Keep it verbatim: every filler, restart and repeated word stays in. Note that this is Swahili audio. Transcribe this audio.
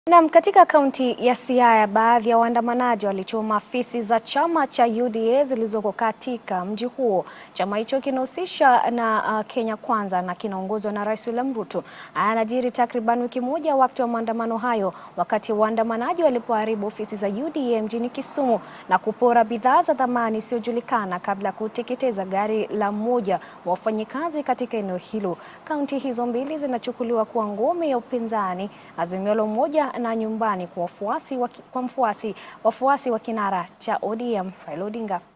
Naam, katika kaunti ya Siaya baadhi ya waandamanaji walichoma afisi za chama cha U D A zilizoko katika mji huo. Chama hicho kinahusisha na uh, Kenya Kwanza na kinaongozwa na Rais William Ruto. Anajiri takriban wiki moja wakati wa maandamano hayo, wakati waandamanaji walipoharibu ofisi za U D A mjini Kisumu na kupora bidhaa za thamani isiyojulikana kabla ya kuteketeza gari la mmoja wa wafanyikazi katika eneo hilo. Kaunti hizo mbili zinachukuliwa kuwa ngome ya upinzani, Azimio la Umoja na nyumbani kwa wafuasi wa kwa mfuasi wafuasi wa kinara cha O D M Raila Odinga.